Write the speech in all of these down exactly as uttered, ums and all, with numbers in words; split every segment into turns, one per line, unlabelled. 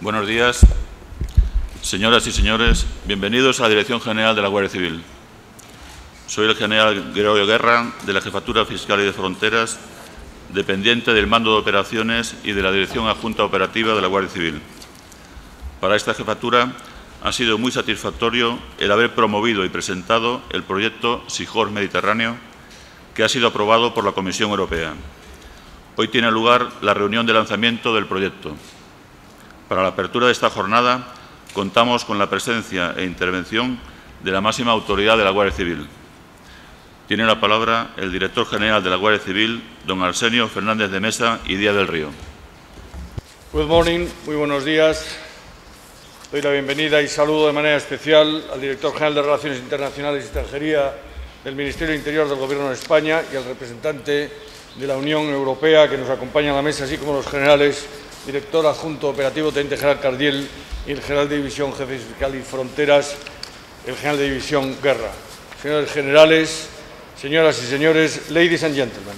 Buenos días, señoras y señores. Bienvenidos a la Dirección General de la Guardia Civil. Soy el general Gregorio Guerra, de la Jefatura Fiscal y de Fronteras, dependiente del Mando de Operaciones y de la Dirección Adjunta Operativa de la Guardia Civil. Para esta jefatura ha sido muy satisfactorio el haber promovido y presentado el proyecto Seahorse Mediterráneo, que ha sido aprobado por la Comisión Europea. Hoy tiene lugar la reunión de lanzamiento del proyecto. Para la apertura de esta jornada contamos con la presencia e intervención de la máxima autoridad de la Guardia Civil. Tiene la palabra el director general de la Guardia Civil, don Arsenio Fernández de Mesa y Díaz del Río.
Good morning, muy buenos días. Doy la bienvenida y saludo de manera especial al director general de Relaciones Internacionales y Extranjería del Ministerio del Interior del Gobierno de España y al representante de la Unión Europea que nos acompaña a la mesa, así como los generales, director adjunto operativo, teniente general Cardiel y el general de división, jefe fiscal y fronteras, el general de división Guerra. Señores generales, señoras y señores, ladies and gentlemen,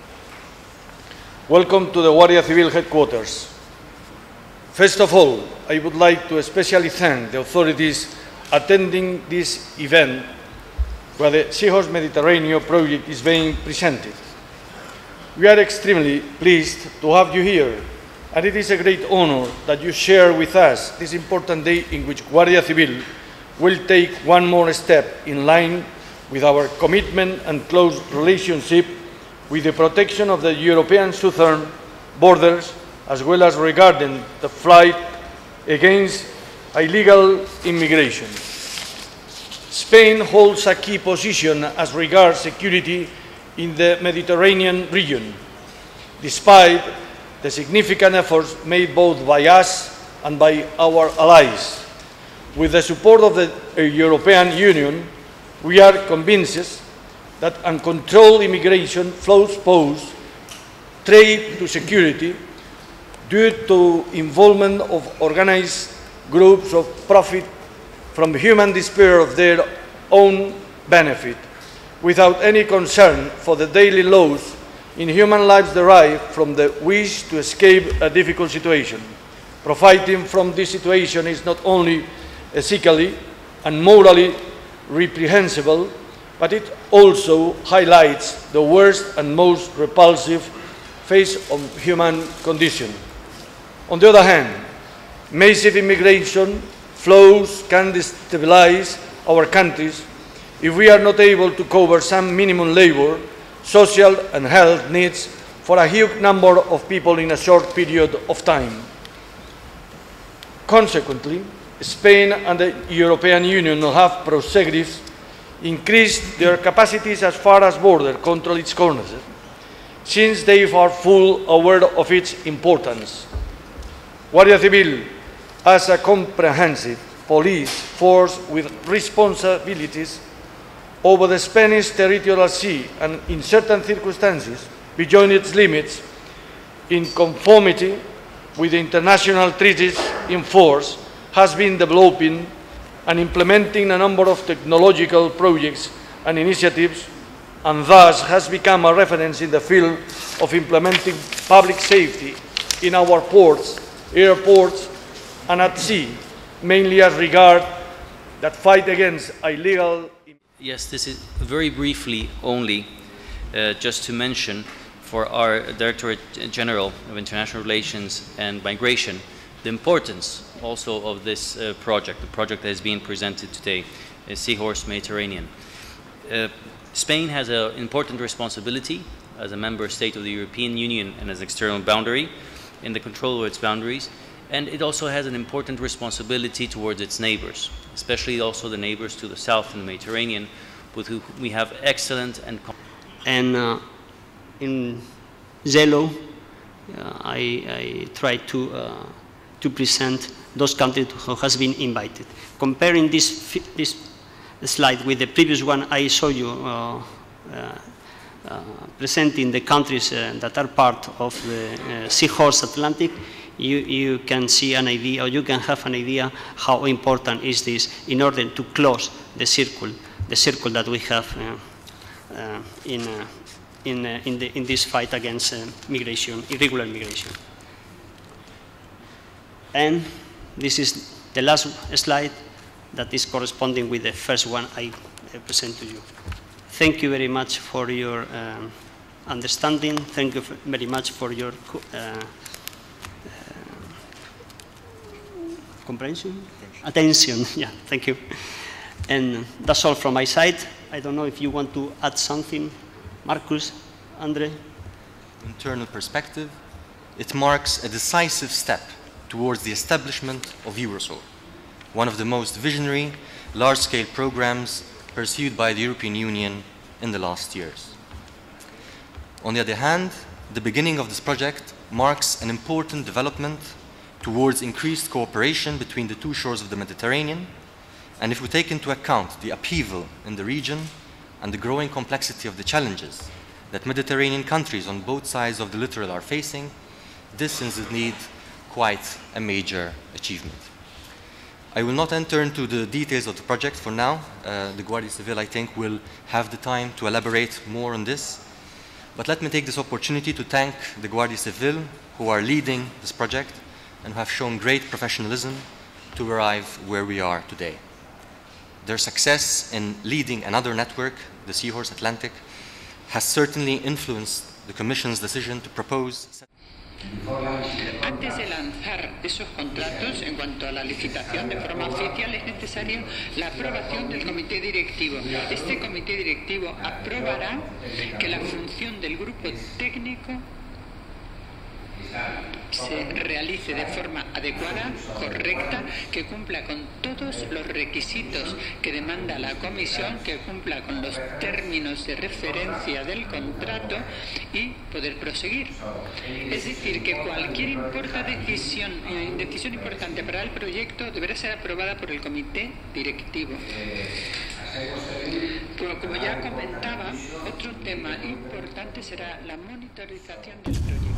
welcome to the Guardia Civil headquarters. First of all, I would like to especially thank the authorities attending this event where the Seahorse Mediterranean project is being presented. We are extremely pleased to have you here, and it is a great honor that you share with us this important day in which Guardia Civil will take one more step in line with our commitment and close relationship with the protection of the European southern borders, as well as regarding the fight against illegal immigration. Spain holds a key position as regards security in the Mediterranean region, despite the significant efforts made both by us and by our allies. With the support of the European Union, we are convinced that uncontrolled immigration flows pose threat to security due to involvement of organized groups of profit from human despair of their own benefit, without any concern for the daily loss in human lives derived from the wish to escape a difficult situation. Profiting from this situation is not only ethically and morally reprehensible, but it also highlights the worst and most repulsive face of human condition. On the other hand, massive immigration flows can destabilize our countries if we are not able to cover some minimum labor, social and health needs for a huge number of people in a short period of time. Consequently, Spain and the European Union have progressively increased their capacities as far as border control is concerned, since they are fully aware of its importance. Guardia Civil, as a comprehensive police force with responsibilities over the Spanish territorial sea and in certain circumstances beyond its limits, in conformity with the international treaties in force, has been developing and implementing a number of technological projects and initiatives, and thus has become a reference in the field of implementing public safety in our ports, airports, and at sea, mainly as regards that fight against illegal.
Yes, this is very briefly only, uh, just to mention for our Directorate General of International Relations and Migration, the importance also of this uh, project, the project that is being presented today, is Seahorse Mediterranean. Uh, Spain has an important responsibility as a member state of the European Union and as external boundary in the control of its boundaries, and it also has an important responsibility towards its neighbors, especially also the neighbors to the south in the Mediterranean, with whom we have excellent and...
And uh, in yellow, uh, I, I try to, uh, to present those countries who has been invited. Comparing this, this slide with the previous one, I show you uh, uh, uh, presenting the countries uh, that are part of the uh, Seahorse Atlantic. You, you can see an idea, or you can have an idea how important is this in order to close the circle, the circle that we have uh, uh, in, uh, in, uh, in, the, in this fight against uh, migration, irregular migration. And this is the last slide that is corresponding with the first one I uh, present to you. Thank you very much for your um, understanding. Thank you very much for your uh, uh, comprehension? Attention. Attention, yeah, thank you. And that's all from my side. I don't know if you want to add something. Marcus, Andre?
Internal perspective, it marks a decisive step towards the establishment of Eurosur, one of the most visionary, large-scale programs pursued by the European Union in the last years. On the other hand, the beginning of this project marks an important development towards increased cooperation between the two shores of the Mediterranean, and if we take into account the upheaval in the region and the growing complexity of the challenges that Mediterranean countries on both sides of the littoral are facing, this is indeed quite a major achievement. I will not enter into the details of the project for now. Uh, the Guardia Civil, I think, will have the time to elaborate more on this. But let me take this opportunity to thank the Guardia Civil who are leading this project and who have shown great professionalism to arrive where we are today. Their success in leading another network, the Seahorse Atlantic, has certainly influenced the Commission's decision to propose.
Antes de lanzar esos contratos, en cuanto a la licitación de forma oficial, es necesaria la aprobación del comité directivo. Este comité directivo aprobará que la función del grupo técnico se realice de forma adecuada, correcta, que cumpla con todos los requisitos que demanda la Comisión, que cumpla con los términos de referencia del contrato y poder proseguir. Es decir, que cualquier importa decisión, eh, decisión importante para el proyecto deberá ser aprobada por el comité directivo. Pero como ya comentaba, otro tema importante será la monitorización del proyecto.